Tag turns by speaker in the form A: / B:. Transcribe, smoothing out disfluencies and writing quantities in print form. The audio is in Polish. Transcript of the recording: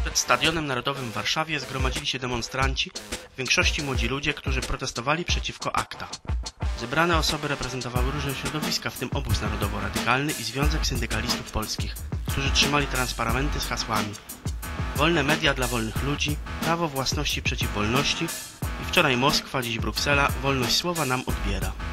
A: Przed Stadionem Narodowym w Warszawie zgromadzili się demonstranci, w większości młodzi ludzie, którzy protestowali przeciwko ACTA. Zebrane osoby reprezentowały różne środowiska, w tym Obóz Narodowo-Radykalny i Związek Syndykalistów Polskich, którzy trzymali transparenty z hasłami: wolne media dla wolnych ludzi, prawo własności przeciw wolności i wczoraj Moskwa, dziś Bruksela, wolność słowa nam odbiera.